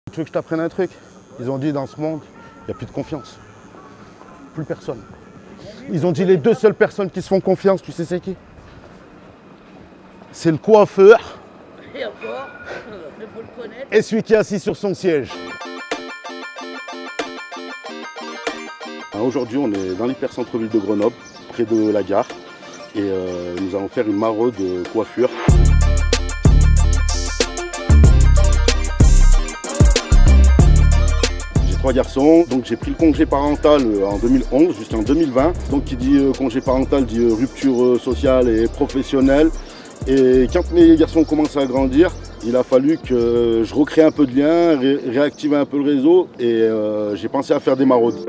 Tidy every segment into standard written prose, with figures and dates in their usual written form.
Tu veux que je t'apprenne un truc? Ils ont dit dans ce monde, il n'y a plus de confiance. Plus personne. Ils ont dit les deux seules personnes qui se font confiance, tu sais c'est qui? C'est le coiffeur. Et encore, mais faut le connaître. Et celui qui est assis sur son siège. Aujourd'hui, on est dans l'hypercentre-ville de Grenoble, près de la gare. Et nous allons faire une maraude coiffure. J'ai 3 garçons, donc j'ai pris le congé parental en 2011 jusqu'en 2020. Donc qui dit congé parental dit rupture sociale et professionnelle. Et quand mes garçons ont commencé à grandir, il a fallu que je recrée un peu de lien, réactive un peu le réseau et j'ai pensé à faire des maraudes.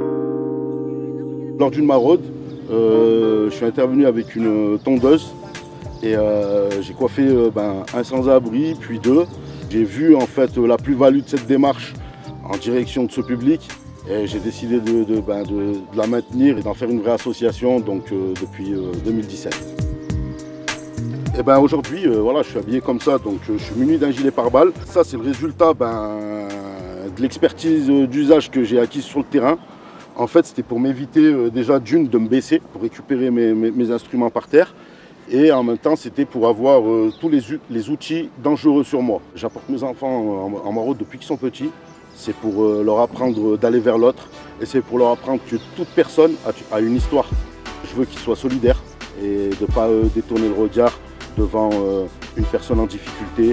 Lors d'une maraude, je suis intervenu avec une tondeuse et j'ai coiffé un sans-abri, puis 2. J'ai vu en fait la plus-value de cette démarche en direction de ce public et j'ai décidé de la maintenir et d'en faire une vraie association donc, depuis 2017. Et aujourd'hui, voilà, je suis habillé comme ça, donc je suis muni d'un gilet pare-balles. Ça, c'est le résultat de l'expertise d'usage que j'ai acquise sur le terrain. En fait, c'était pour m'éviter déjà d'une de me baisser, pour récupérer mes instruments par terre. Et en même temps, c'était pour avoir tous les outils dangereux sur moi. J'apporte mes enfants en maraude depuis qu'ils sont petits. C'est pour leur apprendre d'aller vers l'autre. Et c'est pour leur apprendre que toute personne a une histoire. Je veux qu'ils soient solidaires et de ne pas détourner le regard devant une personne en difficulté.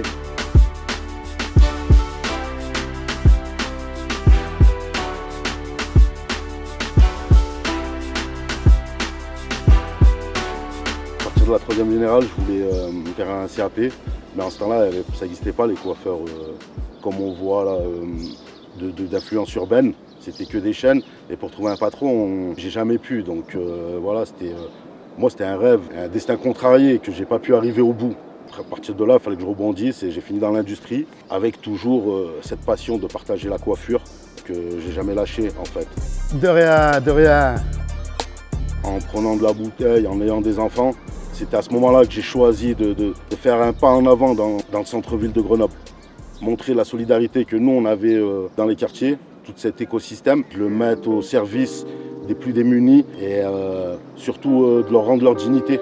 À partir de la 3e générale, je voulais faire un CAP, mais en ce temps-là, ça n'existait pas les coiffeurs comme on voit là, d'influence urbaine. C'était que des chaînes, et pour trouver un patron, j'ai jamais pu. Donc voilà, moi, c'était un rêve, un destin contrarié que j'ai pas pu arriver au bout. À partir de là, il fallait que je rebondisse et j'ai fini dans l'industrie avec toujours cette passion de partager la coiffure que j'ai jamais lâchée en fait. De rien, de rien. En prenant de la bouteille, en ayant des enfants, c'était à ce moment-là que j'ai choisi de faire un pas en avant dans le centre-ville de Grenoble. Montrer la solidarité que nous, on avait dans les quartiers, tout cet écosystème, le mettre au service des plus démunis et surtout de leur rendre leur dignité.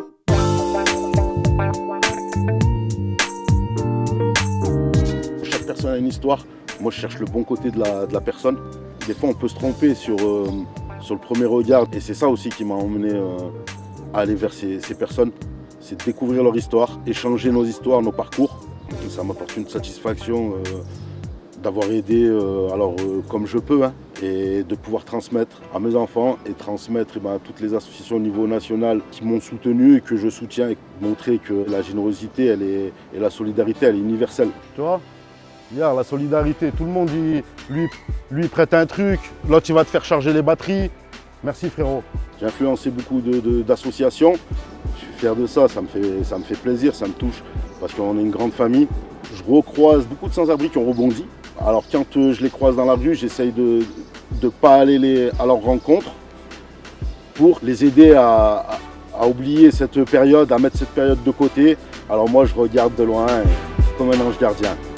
Chaque personne a une histoire. Moi, je cherche le bon côté de la personne. Des fois, on peut se tromper sur le premier regard. Et c'est ça aussi qui m'a emmené à aller vers ces personnes. C'est de découvrir leur histoire, échanger nos histoires, nos parcours. Et ça m'apporte une satisfaction d'avoir aidé comme je peux et de pouvoir transmettre à mes enfants et transmettre à toutes les associations au niveau national qui m'ont soutenu et que je soutiens et montrer que la générosité et la solidarité elle est universelle. Tu vois, regarde la solidarité, tout le monde lui prête un truc, l'autre il va te faire charger les batteries. Merci frérot. J'ai influencé beaucoup d'associations, je suis fier de ça, ça me fait plaisir, ça me touche parce qu'on est une grande famille. Je recroise beaucoup de sans-abri qui ont rebondi. Alors quand je les croise dans la rue, j'essaye de ne pas aller à leur rencontre pour les aider à oublier cette période, à mettre cette période de côté. Alors moi je regarde de loin comme un ange gardien.